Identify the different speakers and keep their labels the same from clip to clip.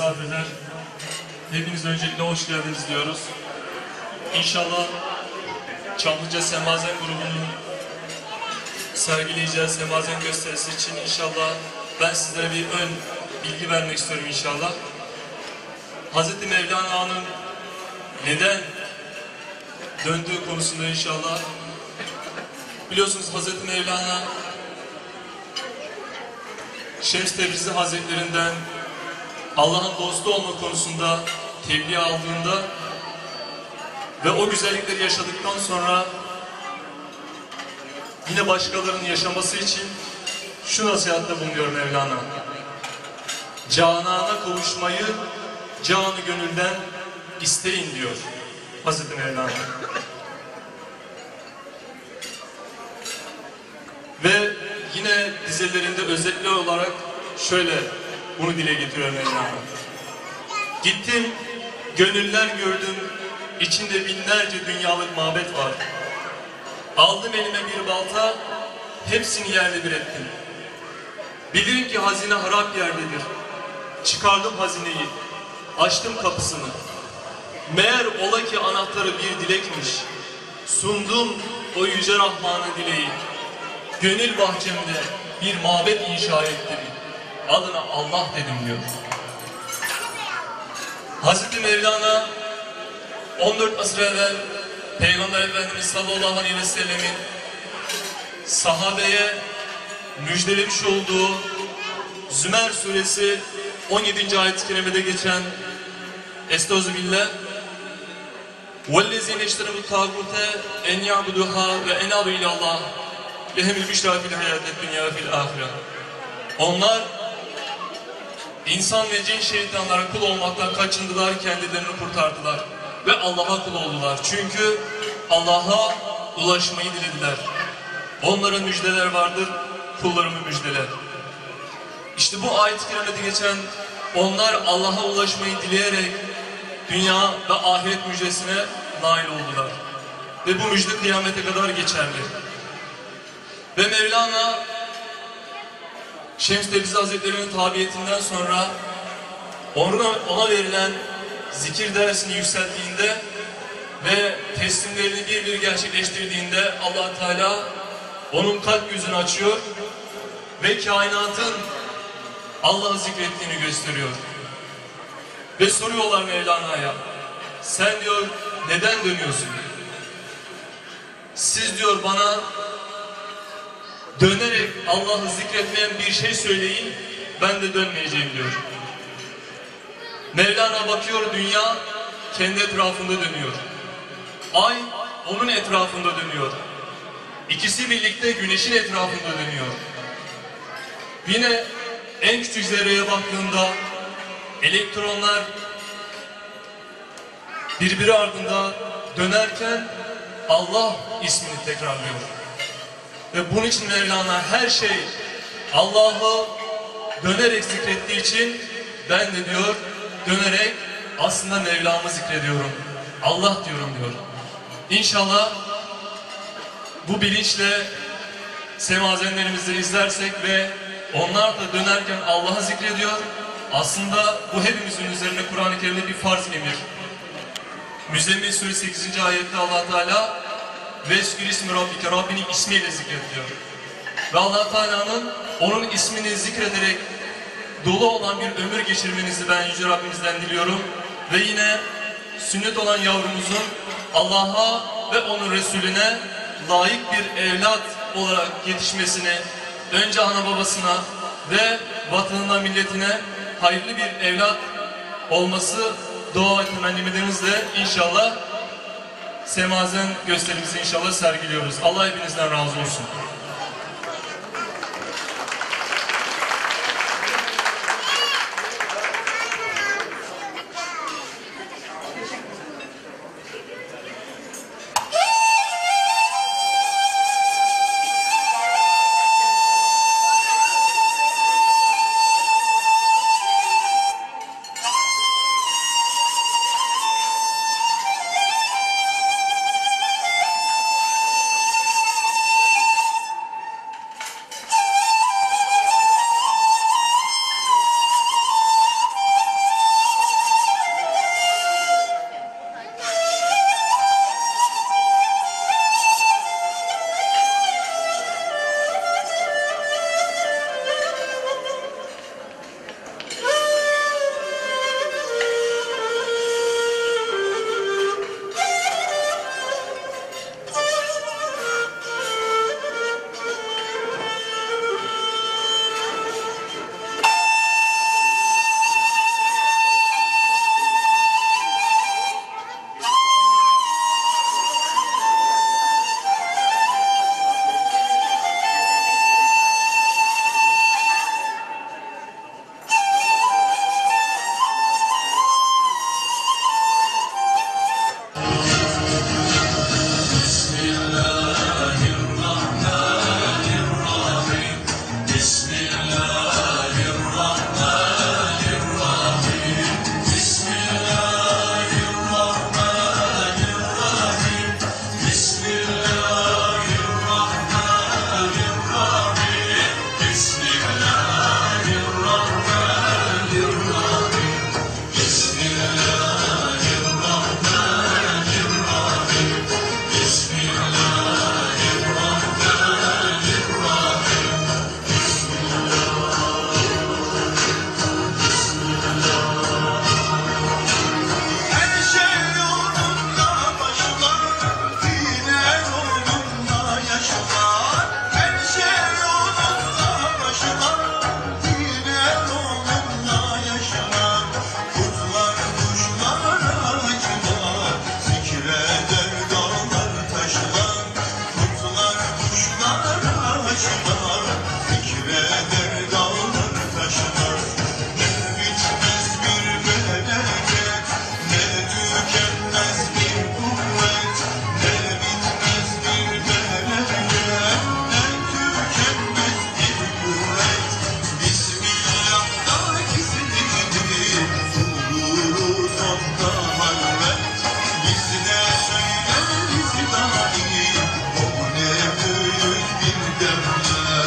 Speaker 1: misafirler, hepiniz öncelikle hoş geldiniz diyoruz. İnşallah Çamlıca Semazen grubunu sergileyeceğiz. Semazen gösterisi için inşallah ben sizlere bir ön bilgi vermek istiyorum inşallah. Hazreti Mevlana'nın neden döndüğü konusunda inşallah. Biliyorsunuz Hazreti Mevlana Şems Tebrizi Hazretlerinden Allah'ın dostu olma konusunda tebliğ aldığında ve o güzellikleri yaşadıktan sonra yine başkalarının yaşaması için şu nasihatte bulunuyor Mevlana. Canana kavuşmayı canı gönülden isteyin diyor Hazreti Mevlana. Ve yine dizelerinde özetli olarak şöyle bunu dile getiriyor Mevlana. Gittim, gönüller gördüm, içinde binlerce dünyalık mabet var. Aldım elime bir balta, hepsini yerle bir ettim. Bilirim ki hazine harap yerdedir. Çıkardım hazineyi, açtım kapısını. Meğer ola ki anahtarı bir dilekmiş. Sundum o yüce Rahman'a dileği. Gönül bahçemde bir mabet inşa ettim. Adına Allah dedim diyor. Hazreti Mevlana 14 asır evvel Peygamber Efendimiz sallallahu aleyhi ve sellemin sahabeye müjdelemiş olduğu Zümer suresi 17. ayet-i kerimede geçen Estağfirullah وَالَّذِينَ اِشْتَرَبُوا الطَّاغُوتَ اَنْ يَعْبُدُوهَا وَاَنَابُوا اِلَى اللّٰهِ لَهُمُ الْبُشْرَى فِي الْحَيَاةِ الدُّنْيَا وَفِي الْآخِرَةِ. Onlar insan ve cin şeytanlara kul olmaktan kaçındılar, kendilerini kurtardılar ve Allah'a kul oldular. Çünkü Allah'a ulaşmayı dilediler. Onlara müjdeler vardır, kullarımı müjdeler. İşte bu ayet-i kerimede geçen onlar Allah'a ulaşmayı dileyerek dünya ve ahiret müjdesine nail oldular. Ve bu müjde kıyamete kadar geçerli. Ve Mevlana Şems Tebrizi Hazretleri'nin tabiyetinden sonra ona verilen zikir dersini yükselttiğinde ve teslimlerini bir bir gerçekleştirdiğinde Allah Teala onun kalp yüzünü açıyor ve kainatın Allah'ı zikrettiğini gösteriyor. Ve soruyorlar Mevlana'ya, sen diyor neden dönüyorsun? Siz diyor bana dönerek Allah'ı zikretmeyen bir şey söyleyin, ben de dönmeyeceğim diyor. Mevlana bakıyor, dünya kendi etrafında dönüyor. Ay onun etrafında dönüyor. İkisi birlikte güneşin etrafında dönüyor. Yine en küçük zerreye baktığında elektronlar birbiri ardında dönerken Allah ismini tekrarlıyor. Ve bunun için Mevlana her şey Allah'ı dönerek zikrettiği için ben de diyor dönerek aslında Mevlam'ı zikrediyorum. Allah diyorum diyor. İnşallah bu bilinçle semazenlerimizi izlersek ve onlar da dönerken Allah'ı zikrediyor. Aslında bu hepimizin üzerine Kur'an-ı Kerim'de bir farz emir. Müzzemmil Suresi 8. ayette Allah Teala Veskür ismi Rabbike, Rabbinin ismiyle zikrediyor. Ve Allah Teala'nın onun ismini zikrederek dolu olan bir ömür geçirmenizi ben Yüce Rabbimizden diliyorum. Ve yine sünnet olan yavrumuzun Allah'a ve onun Resulüne layık bir evlat olarak yetişmesini, önce ana babasına ve vatanına, milletine hayırlı bir evlat olması dua ve temennimlerimizle inşallah semazen gösterimizi inşallah sergiliyoruz. Allah hepinizden razı olsun.
Speaker 2: sonda halvet. Bizde söyleriz dahi, o ne büyük bir devlet.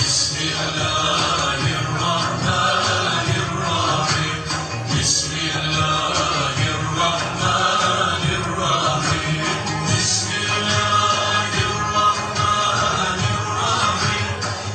Speaker 2: Bismillahirrahmanirrahim. Bismillahirrahmanirrahim. Bismillahirrahmanirrahim.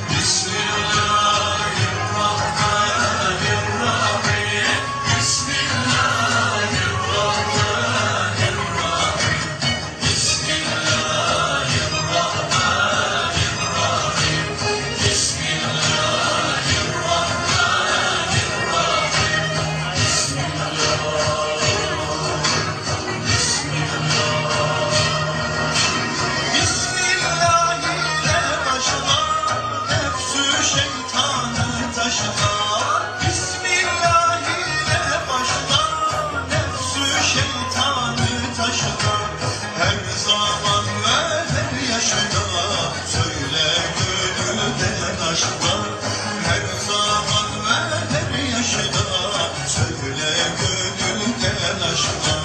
Speaker 2: Bismillah ile başlar, nefsü şeytanı taşlar. Bismillah ile başlar, nefsü şeytanı taşlar. Her zaman ve her yaşta söyle gönülden aşklar. Her zaman ve her yaşta söyle gönülden aşklar.